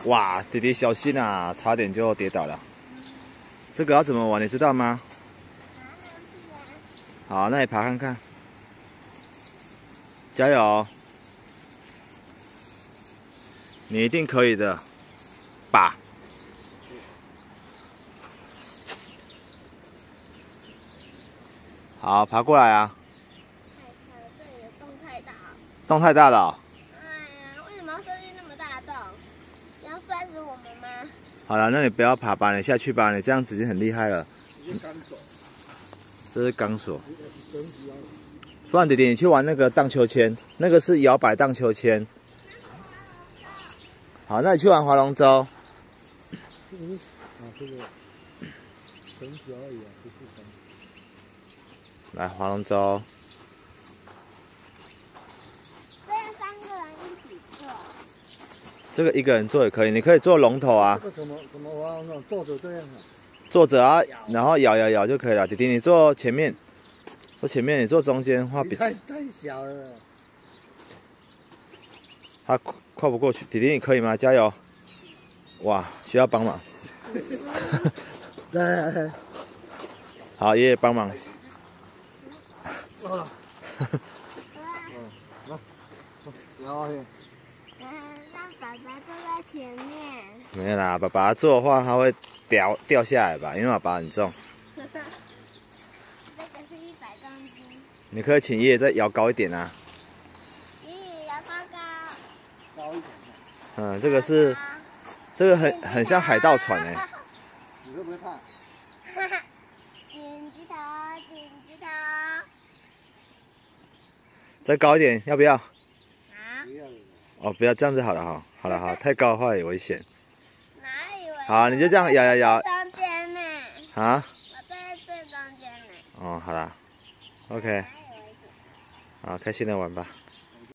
哇，弟弟小心啊，差点就跌倒了。这个要怎么玩，你知道吗？好，那你爬看看，加油！你一定可以的，吧？好，爬过来啊！ 这里的洞太大了。 洞太大了哦。 哎呀，为什么要设计那么大的洞？你要摔死我们吗？ 好了，那你不要爬吧，你下去吧，你这样子已经很厉害了。这是钢索。不然弟弟，你去玩那个荡秋千，那个是摇摆荡秋千。好，那你去玩划龙舟。 这个绳子而已啊，不是绳。 来划龙舟。 这样3个人一起做。 这个一个人做也可以，你可以做龙头啊。 这个怎么划呢？坐着这样啊。坐着啊，然后摇就可以了。弟弟，你坐前面，坐前面，你坐中间话比太小了。 他跨不过去，弟弟你可以吗？加油！哇，需要帮忙。 来， 好，爷爷帮忙。 啊。摇去。 让爸爸坐在前面。 没有啦，爸爸坐的话，他会掉下来吧？因为爸爸很重。 这个是100公斤。 你可以请爷爷再摇高一点啊。 爷爷摇高一点。 嗯，这个很像海盗船哎。 你会不会怕？ 紧鸡头，紧鸡头。 再高一点，要不要？ 啊？ 哦，不要这样子好了哈。好了，太高的话也危险。 哪里危险？ 好，你就这样摇。 中间呢？ 啊？ 我在最中间呢。 哦，好啦 ，OK。好，开心的玩吧。